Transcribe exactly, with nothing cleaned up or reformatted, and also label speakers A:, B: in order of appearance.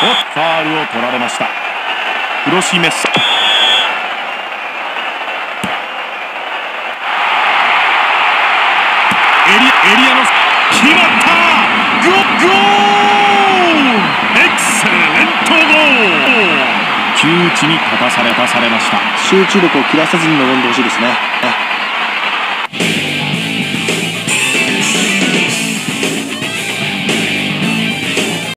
A: ファールを取られました。クロシメッサ、エリアエリアの決まった。ゴゴール、エクセレントゴール。窮地に立たされたされました。
B: 集中力を切らさずに臨んでほしいですね。